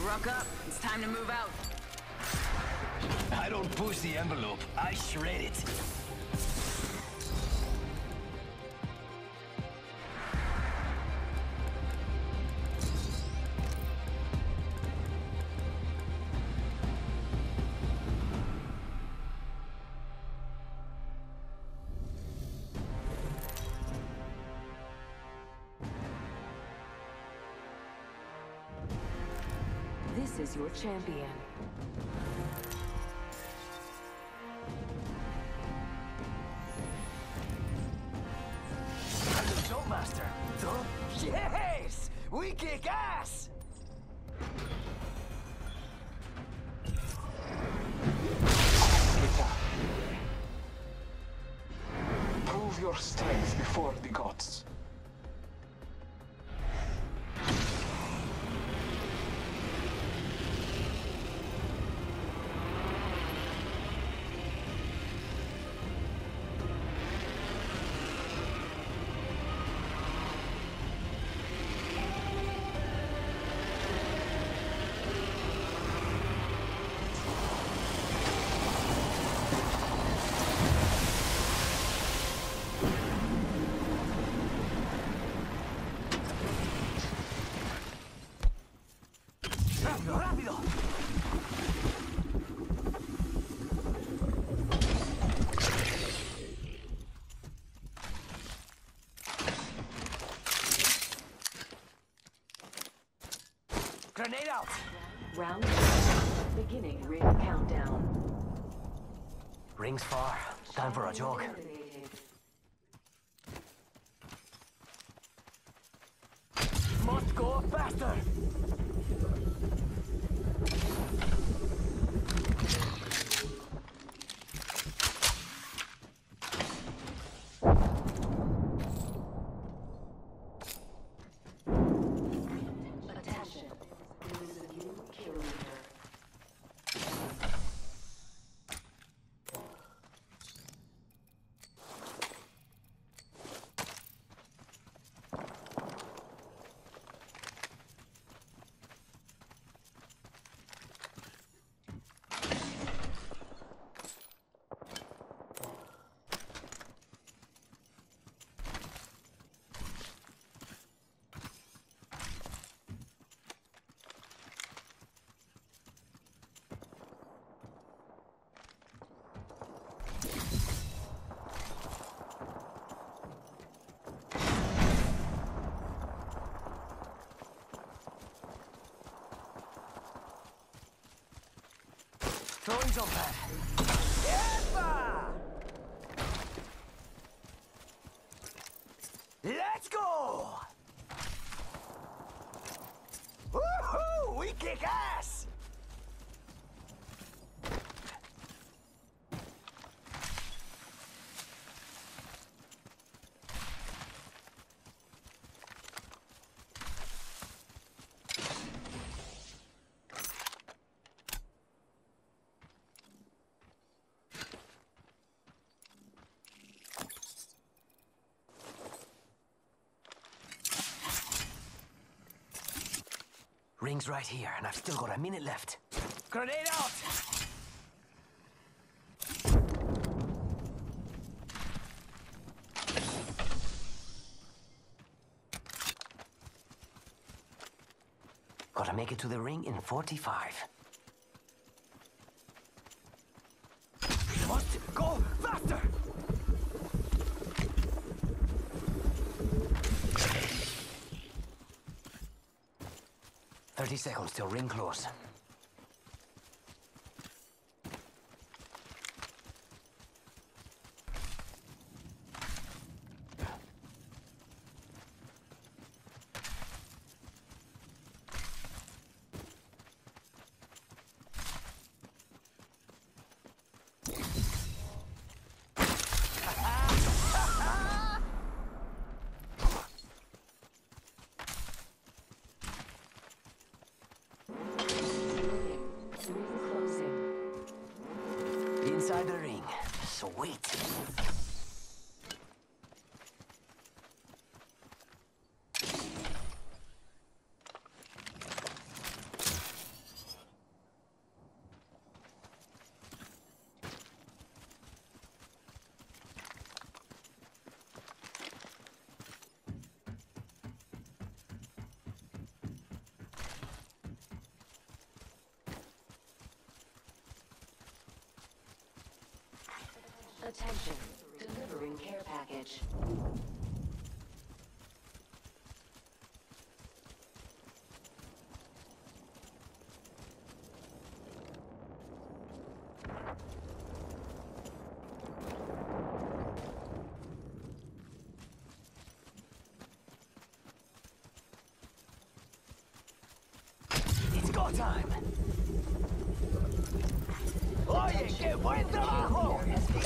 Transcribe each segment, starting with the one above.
Ruck up. It's time to move out. I don't push the envelope. I shred it. This is your champion. Jump master. Yes! We kick ass! Prove your strength before the gods. ¡Rápido! Grenade out! Round one. Beginning ring countdown. Ring's far. Time for a jog. Eliminated. Must go faster! Attention. There is a new kill leader. Throwing jump pad. Yepa! Let's go! Woohoo! We kick ass! Ring's right here, and I've still got a minute left. Grenade out! Gotta make it to the ring in 45. Must go faster! 30 seconds till ring close. Inside the ring. Sweet. Attention, delivering care package. It's go time! Oye, qué buen trabajo!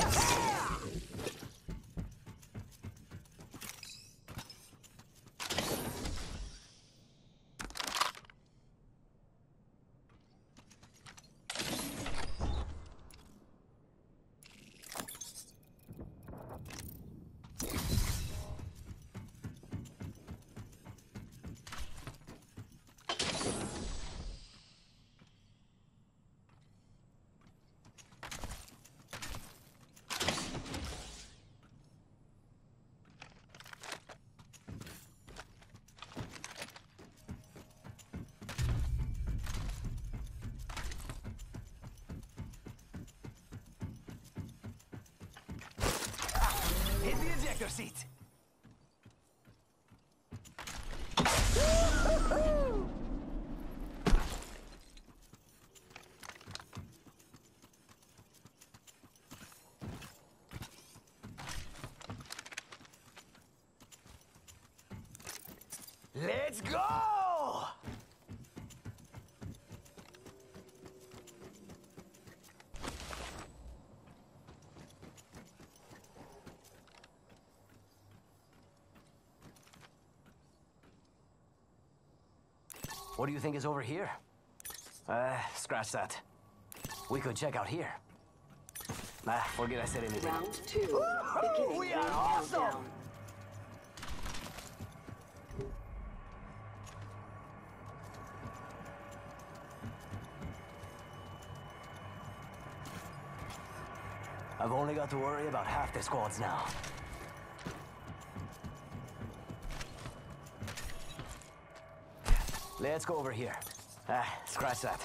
Hit the ejector seat! Let's go! What do you think is over here? Scratch that. We could check out here. Forget I said anything. Round 2. Beginning We are ring awesome! countdown. I've only got to worry about half the squads now. Let's go over here. Scratch that.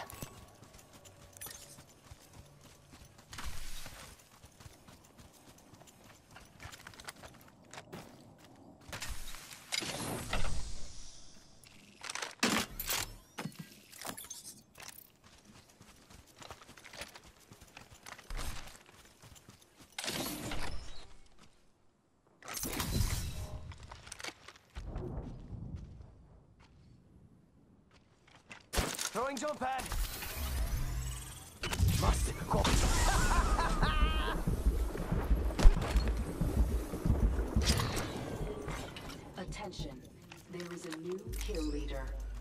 Throwing jump pad. Must go. Attention, there is a new kill leader.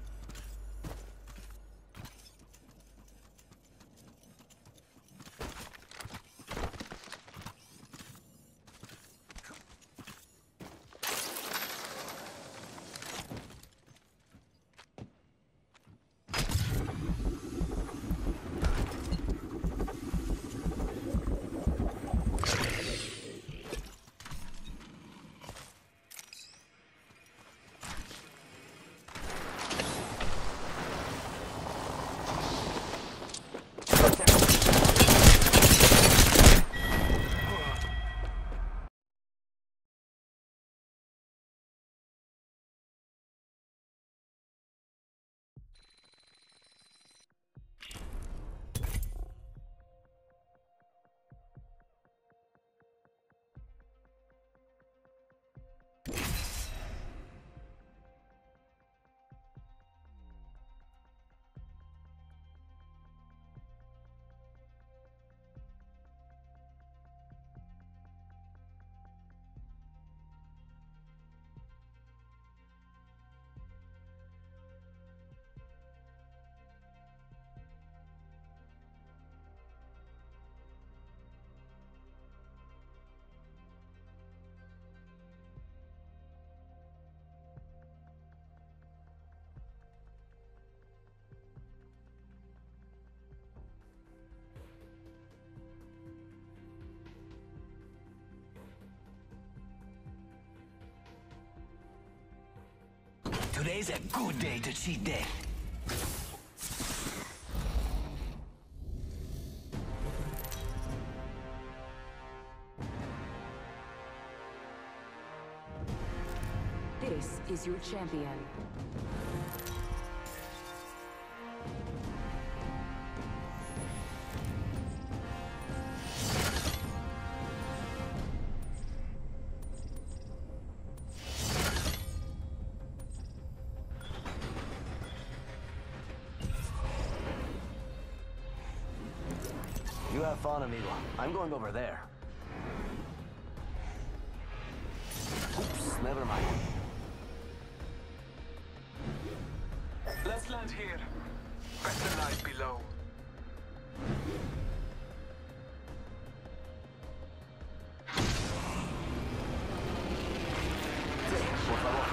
Today's a good day to cheat day. This is your champion. You have fun, amigo. I'm going over there. Oops, never mind. Let's land here. Better light below. Por favor.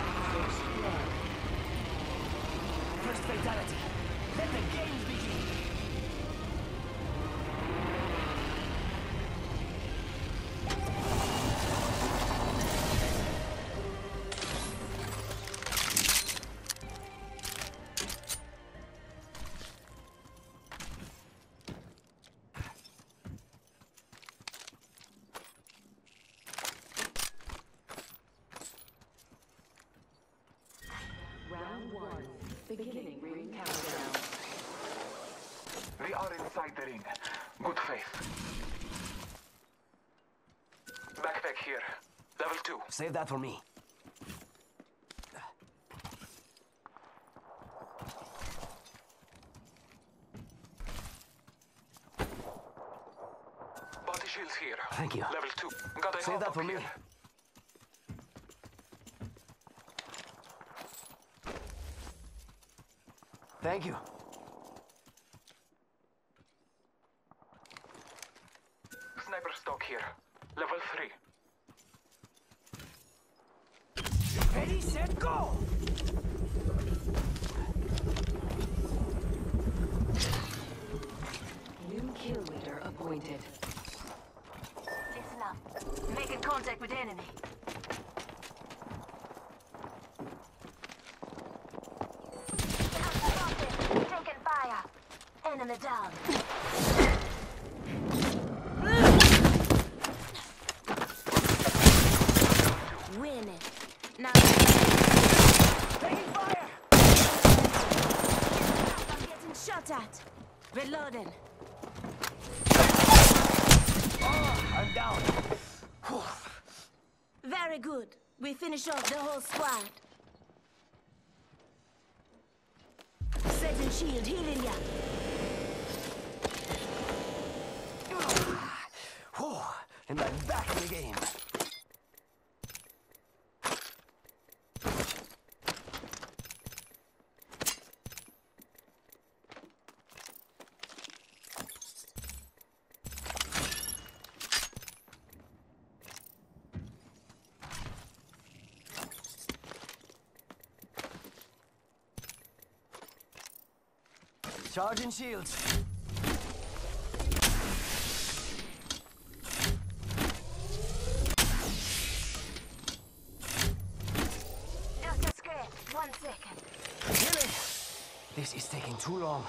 First fatality. Let the games begin. Round 1. Beginning ring countdown. We are inside the ring. Good faith. Backpack here. Level 2. Save that for me. Body shields here. Thank you. Level 2. Got a Save that hop for up me. here. Thank you. Sniper stock here. Level 3. Ready, set, go! New kill leader appointed. Listen up. Making contact with enemy. Taking fire. Enemy down. Win it. Now. Taking fire! I'm getting shot at. Reloading. I'm down. Very good. We finish off the whole squad. Setting shield, healing ya. Whew, and I'm back in the game. Charging shields. Just a scratch. 1 second. Really? This is taking too long.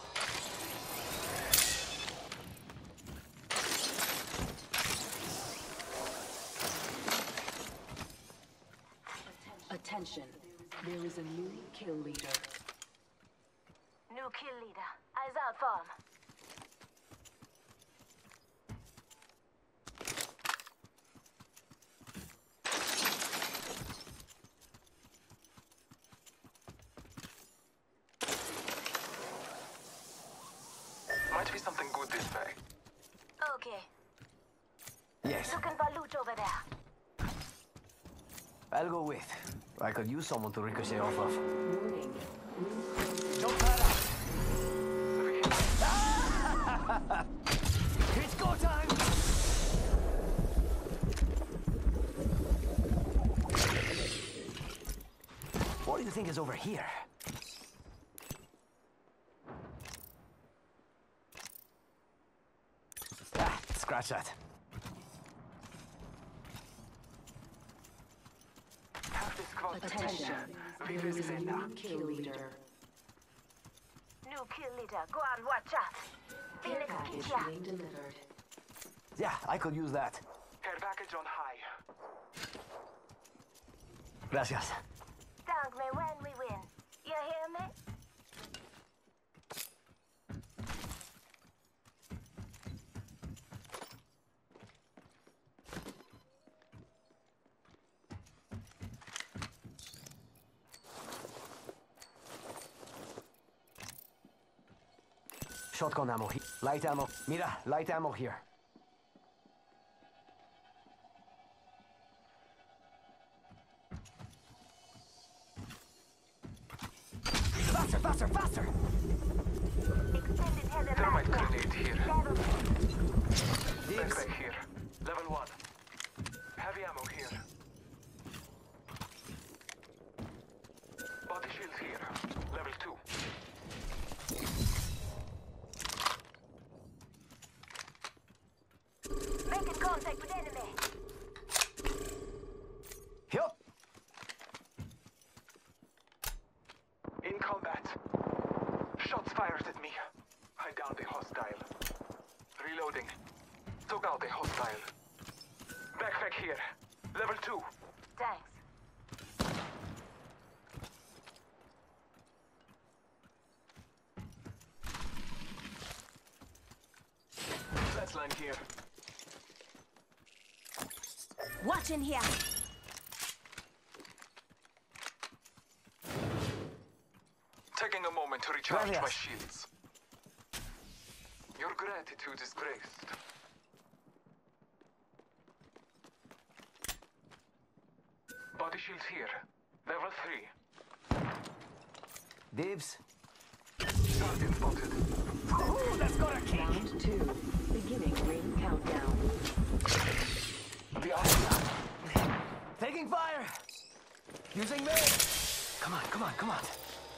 Attention. There is a new kill leader. New kill leader. Eyes out, farm. Might be something good this way. Okay. Yes, Looking for loot over there. I'll go with. I could use someone to ricochet off of. Warning. Don't panic! It's go time! What do you think is over here? Ah, scratch that. Half the squad Attention. There is a new kill leader. New kill leader. Go on, watch out. Care Phoenix package keep ya. being delivered. Yeah, I could use that. Care package on high. Gracias. thank me when we win. You hear me? Shotgun ammo. Light ammo. Mira, light ammo here. Faster, faster, faster! Extended heavy Thermite mag. grenade here. Level Dibs. Backpack here. Level 1. Heavy ammo here. Body shield here. Level 2. making contact with enemy. Yup. In combat. Shots fired at me. I downed a hostile. Reloading. Took out a hostile. Backpack here. Level 2. Thanks. Let's line here. Watch in here. Taking a moment to recharge Gracias. my shields. Your gratitude is graced. Body shields here. Level 3. Dibs. Target spotted. Ooh, that's gonna kick. Round 2. Beginning ring countdown. The other. Taking fire. Using me. Come on, come on, come on.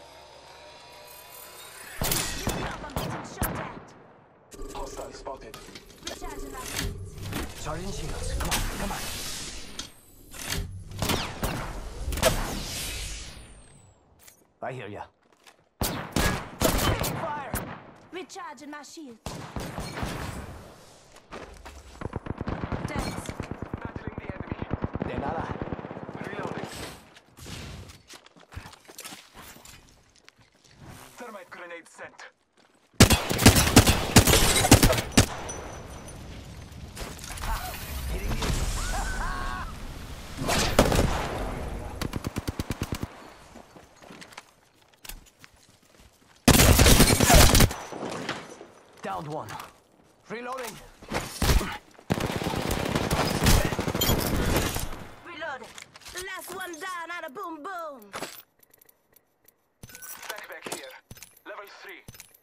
I'm getting shot at. Hostile spotted. Recharging my shields. Charging shields. Come on, come on. I hear ya. Taking fire. Recharging my shields. Thanks. Battling the enemy. De nada. Reloading. Thermite grenade sent. Hitting you. Downed one. Reloading. Reloaded. Last one down and a boom boom. Backpack here. Level 3.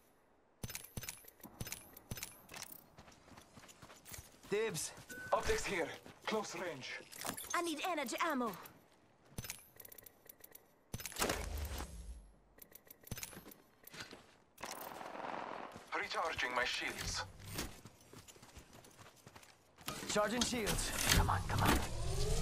Dibs. Optics here. Close range. I need energy ammo. Recharging my shields. Charging shields. Come on, come on.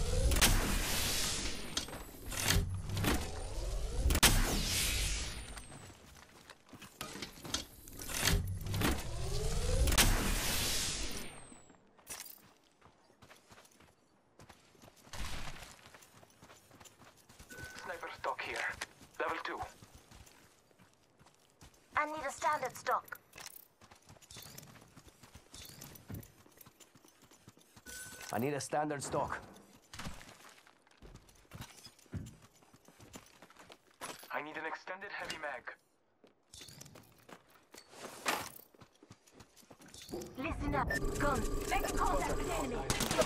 Sniper stock here. Level 2. I need a standard stock. I need a standard stock. I need an extended heavy mag. Listen up. Gun. Making contact with enemy.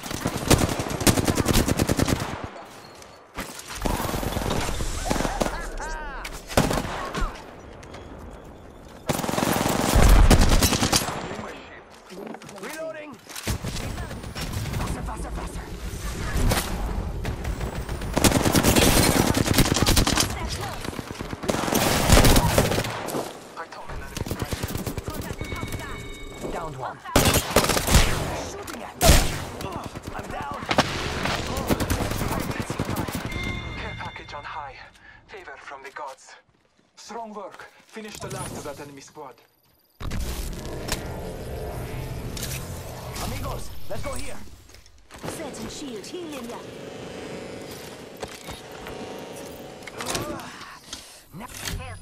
Reloading. Faster, faster, faster. I told an enemy strike. Contact with hostile. Downed one. Shooting at me. I'm down. Care package on high. Favor from the gods. Strong work. Finish the last of that enemy squad. Amigos, let's go here. Setting shield. Healing ya.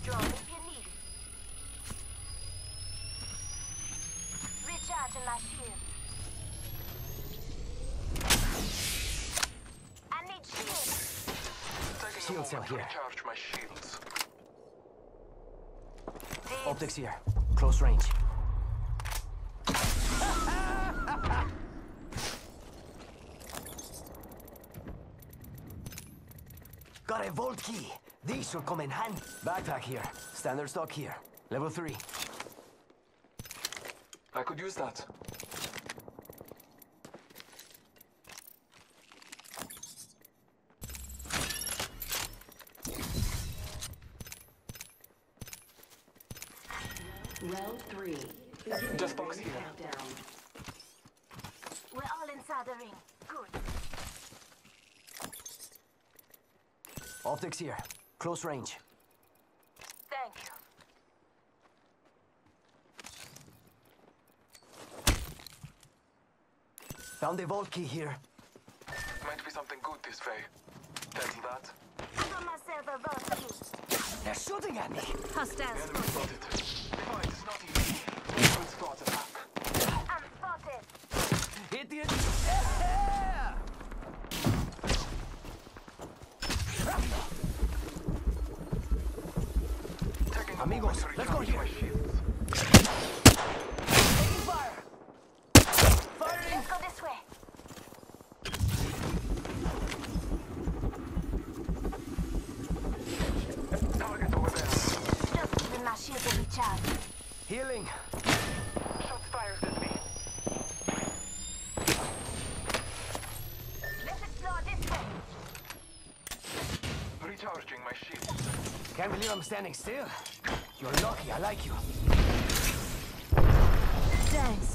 drone if you need it. Recharging my shield. I need shields. Taking Shield a cell moment to here. recharge my shields. Optics here. Close range. Got a vault key. These should come in handy. Backpack here. Standard stock here. Level 3. I could use that. Round 3. Just box here. Countdown. We're all inside the ring. Good. Optics here. Close range. Thank you. Found a vault key here. Might be something good this way. Cancel that. Got myself a vault key. They're shooting at me. Hostiles Enemy spotted. spotted. Fight is not easy. Good spot attack. I'm spotted. Hit the... Yeah! Taking a Amigos, moment to let's go recharge here. my shields. Taking fire! Firing! Let's go this way. Target over there. Just giving my shield a recharge. Healing. Shots fired at me. Let's explore this way. Recharging my shields. Can't believe I'm standing still. You're lucky, I like you. Thanks.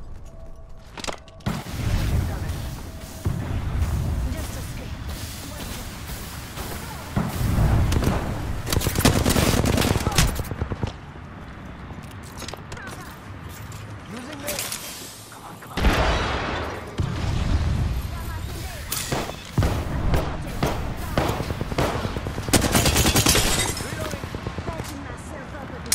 Just escape. Using me. Come on, come on. Reloading. Patching myself up with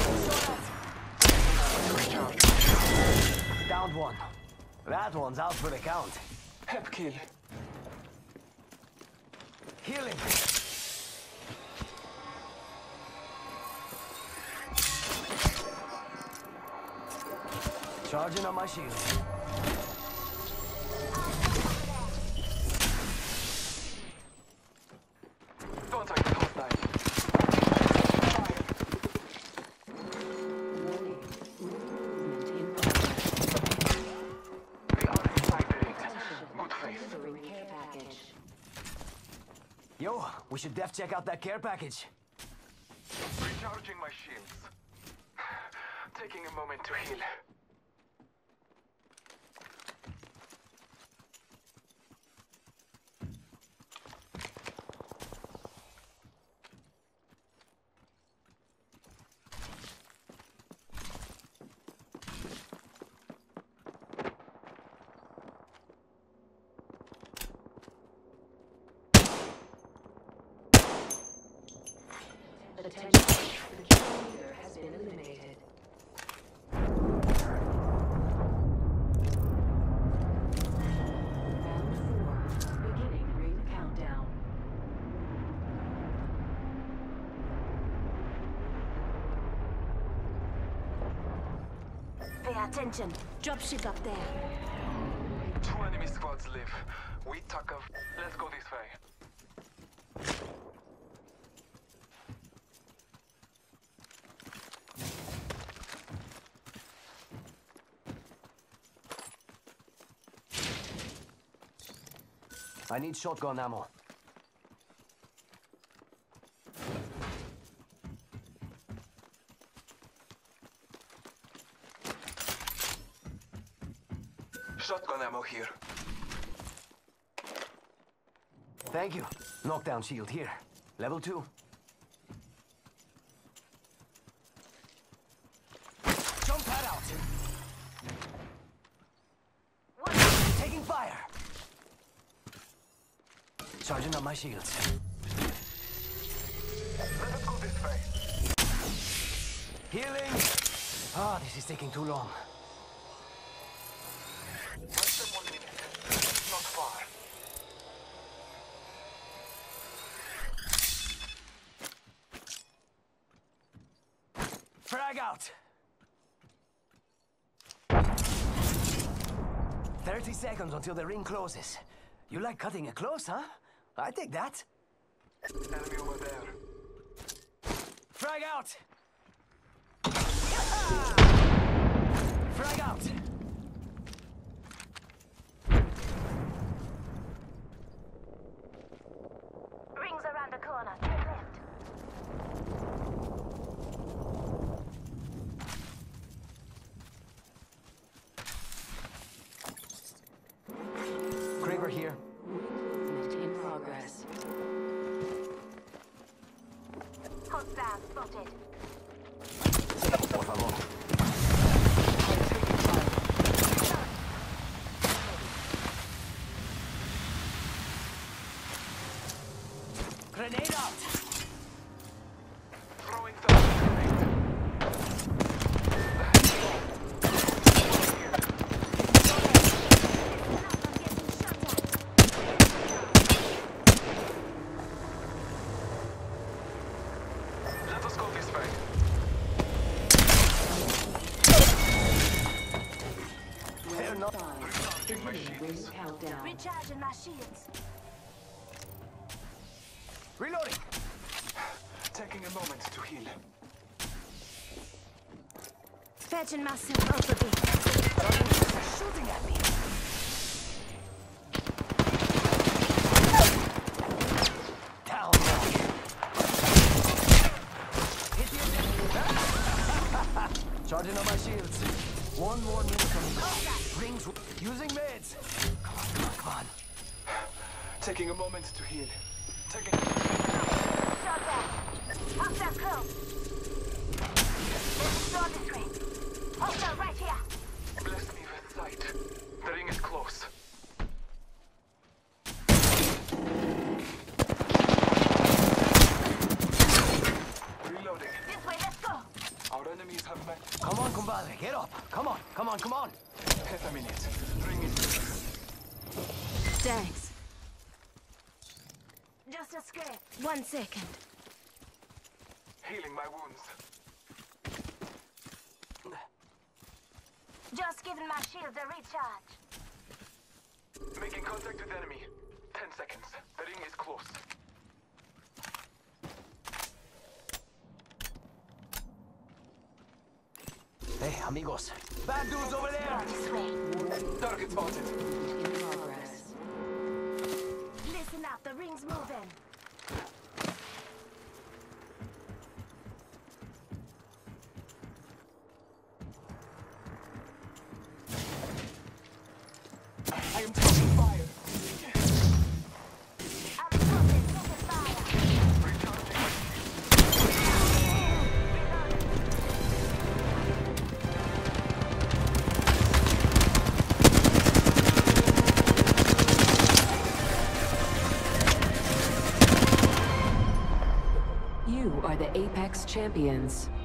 this. Downed one. That one's out for the count. Hep kill. Healing. Charging on my shield. Contact hostile. Warning. Movement in progress. We are inside the ring. Good faith. Delivering care package. Yo, we should def check out that care package. Recharging my shields. Taking a moment to heal. Attention. The kill leader has been eliminated. Round 4. Beginning ring countdown. Pay attention. Dropship up there. 2 enemy squads live. We tuck of. Let's go this way. I need shotgun ammo. Shotgun ammo here. Thank you. Knockdown shield here. Level 2. Jump pad out. Taking fire. Charging up my shields. Let us go this way. Healing! Ah, this is taking too long. Less than 1 minute. Not far. Frag out! 30 seconds until the ring closes. You like cutting it close, huh? I take that. Enemy over there. Frag out! Frag out! Rings around the corner. Turn left. Kraber here. Movement in progress. Hostile spotted. Por favor. Grenade out! Throwing thermal grenade. Let us go this way. They're not. Recharging my Beginning ring shields. countdown. Recharging my shields. Reloading! Taking a moment to heal. Fetching myself up a bit. Shooting at me! Down, boy. Hit the objective. Charging on my shields. 1 more minute from me. Rings using meds. Come on, come on, come on. Taking a moment to heal. Taking. Shot down. Hostile close. Door this way. Hostile right here. Bless me with sight. The ring is close. Reloading. This way, let's go. Our enemies have met. Come on, compadre, get up. Come on, come on, come on. Half a minute. Ring is clear. Thanks. Just a scrape. 1 second. Healing my wounds. Just giving my shields a recharge. Making contact with enemy. 10 seconds. The ring is close. Hey, amigos. Bad dudes over there! This way. Target spotted. In progress. Listen up, the ring's moving. I am taking fire. I'm spotted. Taking fire. Recharging. You are the Apex Champions.